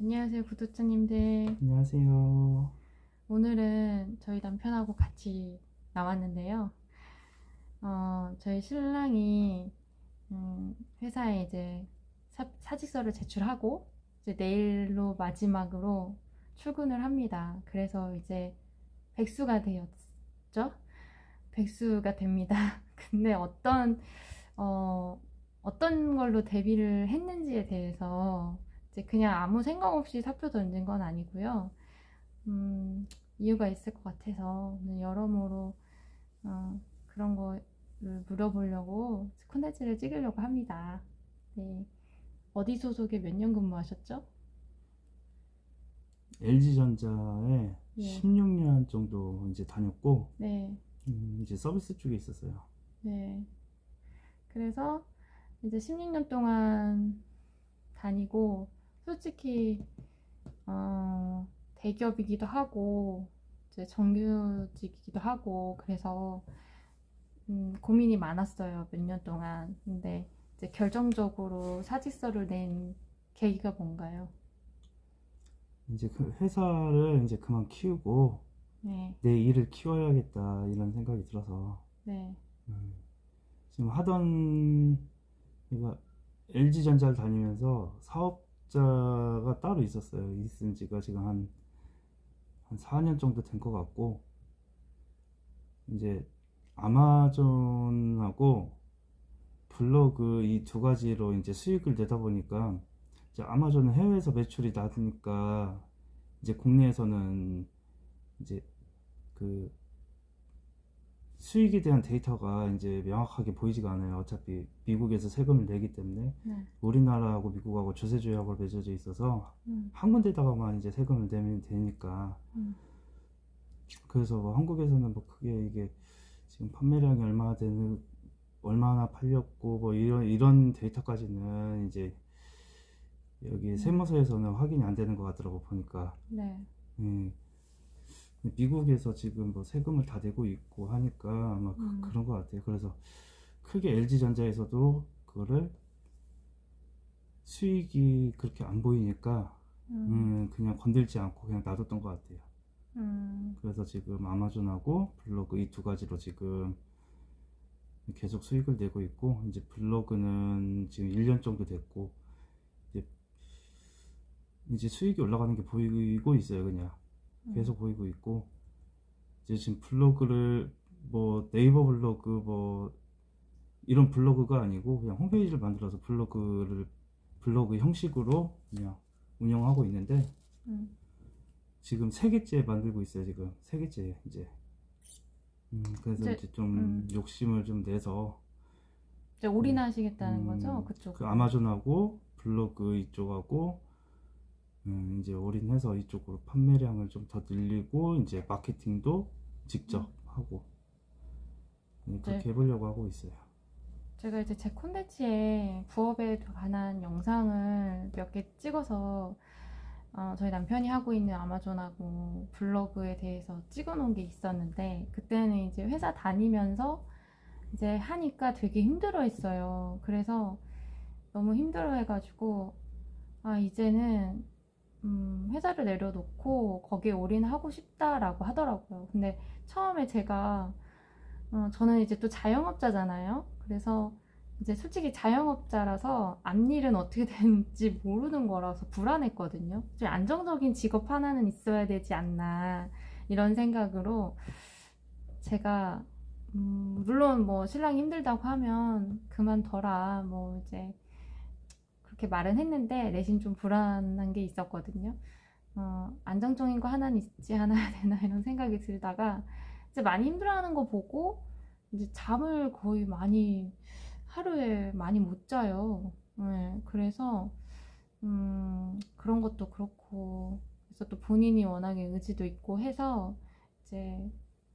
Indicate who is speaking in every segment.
Speaker 1: 안녕하세요, 구독자님들.
Speaker 2: 안녕하세요.
Speaker 1: 오늘은 저희 남편하고 같이 나왔는데요. 저희 신랑이 회사에 이제 사직서를 제출하고 이제 내일로 마지막으로 출근을 합니다. 그래서 이제 백수가 되었죠? 백수가 됩니다. 근데 어떤 걸로 데뷔를 했는지에 대해서 이제 그냥 아무 생각 없이 사표 던진 건 아니고요. 이유가 있을 것 같아서 오늘 여러모로 그런 거를 물어보려고 콘텐츠를 찍으려고 합니다. 네. 어디 소속에 몇 년 근무하셨죠?
Speaker 2: LG전자에
Speaker 1: 예.
Speaker 2: 16년 정도 이제 다녔고,
Speaker 1: 네.
Speaker 2: 이제 서비스 쪽에 있었어요.
Speaker 1: 네. 그래서 이제 16년 동안 다니고, 솔직히 대기업이기도 하고 이제 정규직이기도 하고 그래서 고민이 많았어요, 몇 년 동안. 근데 이제 결정적으로 사직서를 낸 계기가 뭔가요?
Speaker 2: 이제 그 회사를 이제 그만 키우고
Speaker 1: 네.
Speaker 2: 내 일을 키워야겠다 이런 생각이 들어서
Speaker 1: 네.
Speaker 2: 지금 하던 그러니까 LG전자를 다니면서 사업자가 따로 있었어요. 있은 지가 지금 한 4년 정도 된 것 같고, 이제 아마존하고 블로그 이 두 가지로 이제 수익을 내다 보니까, 이제 아마존은 해외에서 매출이 낮으니까 이제 국내에서는 이제 그 수익에 대한 데이터가 이제 명확하게 보이지가 않아요. 어차피 미국에서 세금을 내기 때문에.
Speaker 1: 네.
Speaker 2: 우리나라하고 미국하고 조세 조약으로 맺어져 있어서 한 군데다가만 이제 세금을 내면 되니까. 그래서 뭐 한국에서는 뭐 크게 이게 지금 판매량이 얼마나 팔렸고 뭐 이런 데이터까지는 이제 여기 세무서에서는 확인이 안 되는 것 같더라고 보니까.
Speaker 1: 네.
Speaker 2: 미국에서 지금 뭐 세금을 다 내고 있고 하니까 아마 그런 것 같아요. 그래서 크게 LG전자에서도 그거를 수익이 그렇게 안 보이니까 그냥 건들지 않고 그냥 놔뒀던 것 같아요. 그래서 지금 아마존하고 블로그 이 두 가지로 지금 계속 수익을 내고 있고, 이제 블로그는 지금 1년 정도 됐고 이제 수익이 올라가는 게 보이고 있어요. 그냥 계속 보이고 있고, 이제 지금 블로그를 뭐 네이버 블로그 뭐 이런 블로그가 아니고 그냥 홈페이지를 만들어서 블로그 형식으로 그냥 운영하고 있는데, 지금 3개째 만들고 있어요. 지금 3개째 이제. 그래서 이제 좀 욕심을 좀 내서
Speaker 1: 이제 올인하시겠다는 거죠? 그쪽.
Speaker 2: 그 아마존하고 블로그 이쪽하고 이제 올인해서 이쪽으로 판매량을 좀 더 늘리고 이제 마케팅도 직접 하고 그렇게 해보려고 하고 있어요.
Speaker 1: 제가 이제 제 콘텐츠에 부업에 관한 영상을 몇 개 찍어서 저희 남편이 하고 있는 아마존하고 블로그에 대해서 찍어 놓은 게 있었는데, 그때는 이제 회사 다니면서 이제 하니까 되게 힘들어 했어요. 그래서 너무 힘들어 해가지고 이제는 회사를 내려놓고 거기에 올인하고 싶다라고 하더라고요. 근데 처음에 제가 저는 이제 또 자영업자잖아요. 그래서 이제 솔직히 자영업자라서 앞일은 어떻게 되는지 모르는 거라서 불안했거든요. 좀 안정적인 직업 하나는 있어야 되지 않나 이런 생각으로 제가 물론 뭐 신랑이 힘들다고 하면 그만둬라 뭐 이제 그렇게 말은 했는데 내심 좀 불안한 게 있었거든요. 안정적인 거 하나는 있지 않아야 되나 이런 생각이 들다가 이제 많이 힘들어하는 거 보고 이제 잠을 거의 하루에 많이 못 자요. 네, 그래서 그런 것도 그렇고, 그래서 또 본인이 워낙에 의지도 있고 해서 이제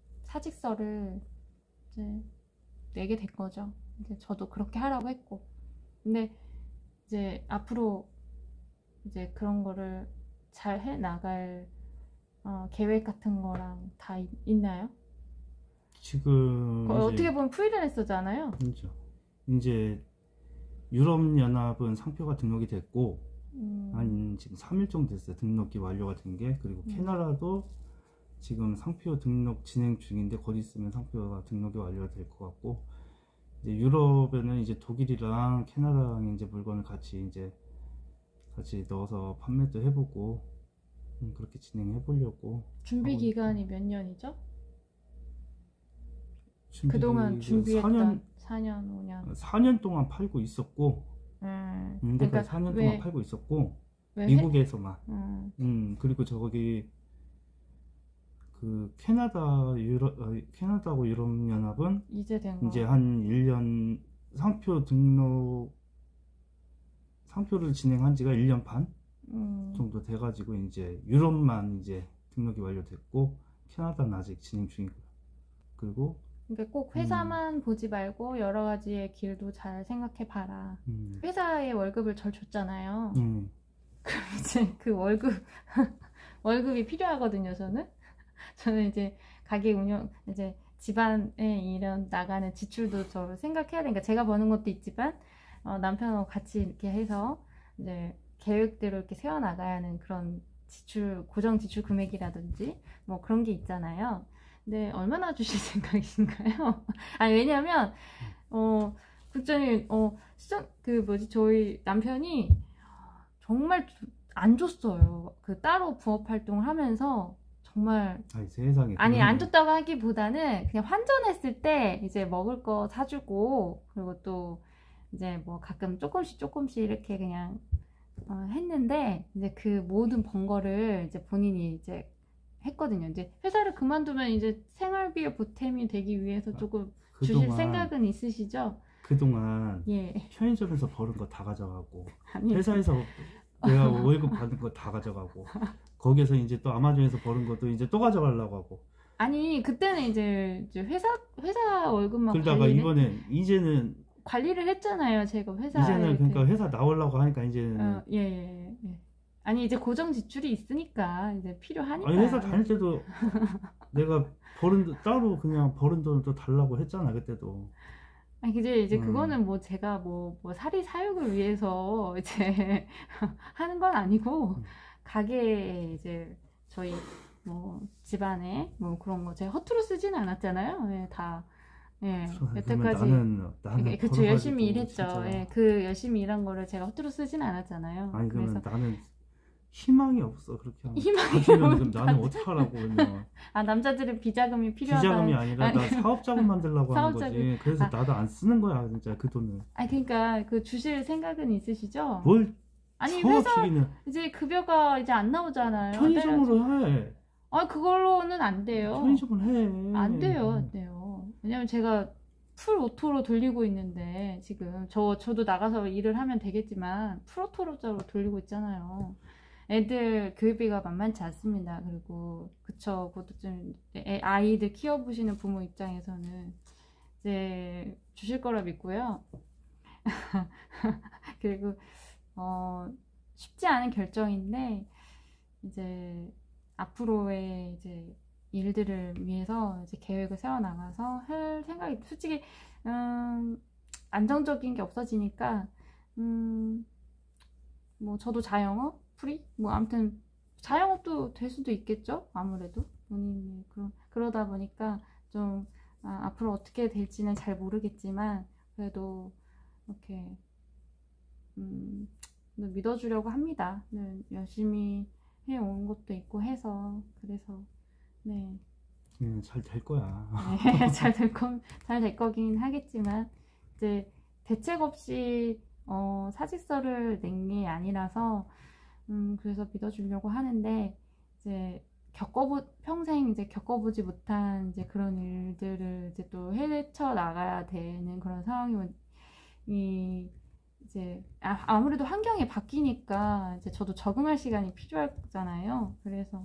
Speaker 1: 사직서를 이제 내게 된 거죠. 이제 저도 그렇게 하라고 했고, 근데 이제 앞으로 이제 그런 거를 잘 해 나갈 계획 같은 거랑 다 있나요?
Speaker 2: 지금
Speaker 1: 어떻게 보면 프리랜서잖아요.
Speaker 2: 그렇죠. 이제 유럽연합은 상표가 등록이 됐고, 한 지금 3일 정도 됐어요. 등록이 완료가 된 게. 그리고 캐나다도 지금 상표 등록 진행 중인데 곧 있으면 상표가 등록이 완료가 될 것 같고, 이제 유럽에는 이제 독일이랑 캐나다랑 이제 물건을 같이 넣어서 판매도 해보고, 그렇게 진행해 보려고.
Speaker 1: 준비
Speaker 2: 하고
Speaker 1: 기간이 몇 년이죠?
Speaker 2: 준비
Speaker 1: 그동안 준비했던
Speaker 2: 4년,
Speaker 1: 4년, 5년.
Speaker 2: 4년 동안 팔고 있었고,
Speaker 1: 그러니까
Speaker 2: 4년
Speaker 1: 왜,
Speaker 2: 동안 팔고 있었고,
Speaker 1: 왜
Speaker 2: 미국에서만. 그리고 저기 그 캐나다하고 유럽연합은
Speaker 1: 이제 된 거.
Speaker 2: 이제 한 1년 상표를 진행한 지가 1년 반 정도 돼가지고 이제 유럽만 이제 등록이 완료됐고, 캐나다는 아직 진행 중이고요. 그리고
Speaker 1: 그러니까 꼭 회사만 보지 말고 여러 가지의 길도 잘 생각해 봐라. 회사에 월급을 절 줬잖아요. 그럼 이제 그 월급이 필요하거든요, 저는 이제 가게 운영, 이제 집안에 이런 나가는 지출도 저 생각해야 되니까, 제가 버는 것도 있지만, 남편하고 같이 이렇게 해서 이제 계획대로 이렇게 세워나가야 하는 그런 고정 지출 금액이라든지 뭐 그런 게 있잖아요. 근데 얼마나 주실 생각이신가요? 아니, 왜냐면, 국장님, 저희 남편이 정말 안 줬어요. 그 따로 부업 활동을 하면서 정말.
Speaker 2: 아니, 세상에.
Speaker 1: 아니, 안 줬다고 하기보다는 그냥 환전했을 때 이제 먹을 거 사주고, 그리고 또 이제 뭐 가끔 조금씩 이렇게 그냥 했는데, 이제 그 모든 번 거를 이제 본인이 이제 했거든요. 이제 회사를 그만두면 이제 생활비에 보탬이 되기 위해서 조금 주실 생각은 있으시죠?
Speaker 2: 그동안
Speaker 1: 예.
Speaker 2: 편의점에서 버는 거 다 가져가고,
Speaker 1: 아니,
Speaker 2: 회사에서 내가 월급 받은 거 다 가져가고, 거기에서 이제 또 아마존에서 버는 것도 이제 또 가져가려고 하고.
Speaker 1: 아니, 그때는 이제 회사 월급만
Speaker 2: 그러다가 이제는
Speaker 1: 관리를 했잖아요. 제가 회사.
Speaker 2: 이제는 그러니까 회사 나오려고 하니까 이제는.
Speaker 1: 예. 아니, 이제 고정 지출이 있으니까 이제 필요하니까.
Speaker 2: 아니, 회사 다닐 때도 내가 따로 그냥 버는 돈을 또 달라고 했잖아, 그때도.
Speaker 1: 아니, 이제 그거는 뭐 제가 뭐 사리 사욕을 위해서 이제 하는 건 아니고, 가게에 이제 저희 뭐 집안에 뭐 그런 거 제가 허투루 쓰진 않았잖아요. 예, 다. 예, 여태까지.
Speaker 2: 나는
Speaker 1: 그쵸, 열심히
Speaker 2: 벌어가지고
Speaker 1: 일했죠.
Speaker 2: 진짜.
Speaker 1: 예, 그 열심히 일한 거를 제가 허투루 쓰진 않았잖아요.
Speaker 2: 아니,
Speaker 1: 그래서
Speaker 2: 그러면 나는 희망이 없어, 그렇게 하면.
Speaker 1: 희망이
Speaker 2: 그럼 나는 어떻게 하라고, 그러면.
Speaker 1: 남자들은 비자금이 필요하다.
Speaker 2: 비자금이 아니라 나 사업자금 만들려고 하는
Speaker 1: 사업자금.
Speaker 2: 거지. 그래서 나도 안 쓰는 거야, 진짜, 그 돈을.
Speaker 1: 아니, 그러니까 그 주실 생각은 있으시죠?
Speaker 2: 뭘
Speaker 1: 아니,
Speaker 2: 정확히는
Speaker 1: 이제 급여가 이제 안 나오잖아요.
Speaker 2: 편의점으로 해.
Speaker 1: 그걸로는 안 돼요.
Speaker 2: 편의점을 해.
Speaker 1: 안 돼요. 왜냐면 제가 풀 오토로 돌리고 있는데, 지금 저도 나가서 일을 하면 되겠지만 풀 오토로 돌리고 있잖아요. 애들 교육비가 만만치 않습니다. 그리고 그쵸, 그것도 좀 아이들 키워보시는 부모 입장에서는 이제 주실 거라 믿고요. 그리고 쉽지 않은 결정인데, 이제 앞으로의 이제 일들을 위해서 이제 계획을 세워 나가서 할 생각이, 솔직히 안정적인 게 없어지니까 뭐 저도 자영업 프리 뭐 아무튼 자영업도 될 수도 있겠죠. 아무래도 본인이 그러다 보니까 좀 앞으로 어떻게 될지는 잘 모르겠지만, 그래도 이렇게 믿어주려고 합니다. 열심히 해온 것도 있고 해서. 그래서 네.
Speaker 2: 잘 될 거야.
Speaker 1: 네, 잘 될 거긴 하겠지만, 이제 대책 없이 사직서를 낸 게 아니라서 그래서 믿어주려고 하는데, 이제 평생 이제 겪어보지 못한 이제 그런 일들을 이제 또 헤쳐 나가야 되는 그런 상황이 이제 아무래도 환경이 바뀌니까 이제 저도 적응할 시간이 필요하잖아요. 그래서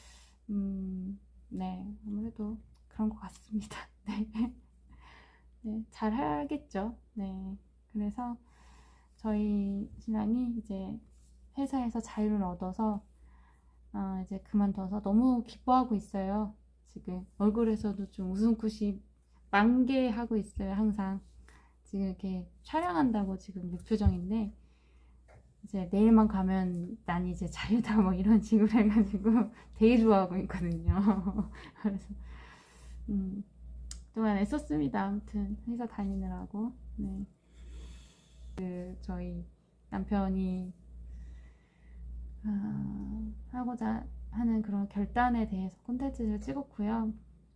Speaker 1: 네, 아무래도 그런 것 같습니다. 네. 네, 잘 하겠죠. 네. 그래서 저희 신랑이 이제 회사에서 자유를 얻어서 이제 그만둬서 너무 기뻐하고 있어요. 지금 얼굴에서도 좀 웃음꽃이 만개하고 있어요. 항상 지금 이렇게 촬영한다고 지금 무표정인데, 이제 내일만 가면 난 이제 자유다 뭐 이런 식으로 해가지고 되게 좋아하고 있거든요. 그래서 그동안 애썼습니다. 아무튼 회사 다니느라고. 네. 저희 남편이 하고자 하는 그런 결단에 대해서 콘텐츠를 찍었고요.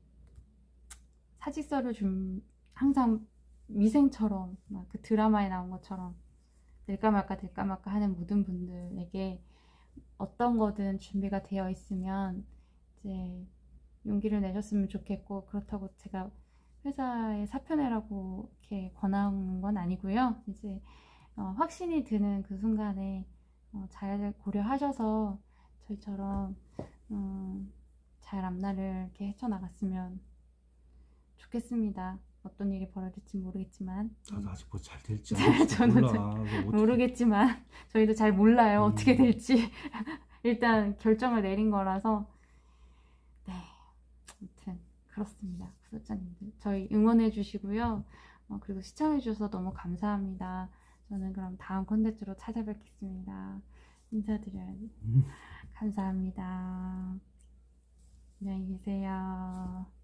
Speaker 1: 사직서를 좀 항상 미생처럼 막 그 드라마에 나온 것처럼 될까 말까 하는 모든 분들에게 어떤 거든 준비가 되어 있으면 이제 용기를 내셨으면 좋겠고, 그렇다고 제가 회사에 사표 내라고 이렇게 권하는 건 아니고요. 이제 확신이 드는 그 순간에 잘 고려하셔서 저희처럼 잘 앞날을 이렇게 헤쳐나갔으면 좋겠습니다. 어떤 일이 벌어질지 모르겠지만
Speaker 2: 나도 아직 뭐 잘 될지 안 될지 몰라.
Speaker 1: 모르겠지만 저희도 잘 몰라요. 어떻게 될지. 일단 결정을 내린 거라서. 네, 아무튼 그렇습니다. 구독자님들 저희 응원해 주시고요. 그리고 시청해 주셔서 너무 감사합니다. 저는 그럼 다음 콘텐츠로 찾아뵙겠습니다. 인사드려야지. 감사합니다. 안녕히 계세요.